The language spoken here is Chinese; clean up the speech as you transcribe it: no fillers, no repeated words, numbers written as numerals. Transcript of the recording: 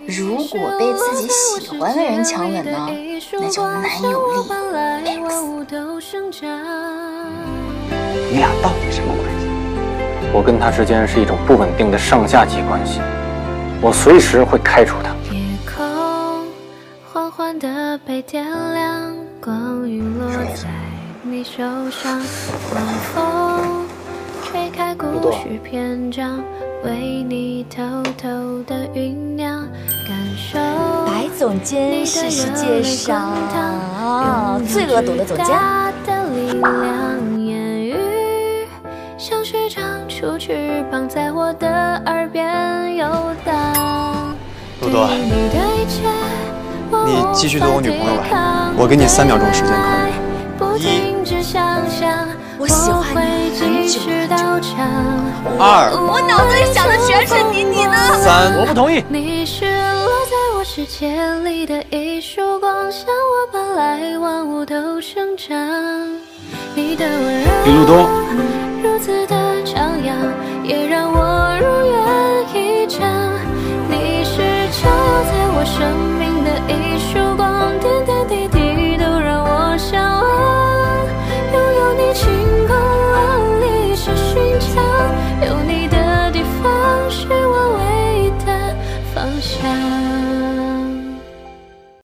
如果被自己喜欢的人强吻呢，那叫男友力 X。 你俩到底什么关系？我跟他之间是一种不稳定的上下级关系，我随时会开除他。 夜空缓缓地被点亮，光晕落在你手上，晚风吹开故事篇章，为你偷偷地酝酿，感受。 白总监是世界上最恶毒的总监。 言语像是长出翅膀，在我的耳边游荡。 多多，你继续做我女朋友吧，我给你3秒钟时间考虑。1， 我喜欢你很久很久。 2， 我脑子里想的全是你呢。 3， 我不同意。 你是落在我世界里的一束光，向我奔来，万物都生长。你的温柔， 李路多， 如此的张扬，也让我如愿以偿。你是照在我生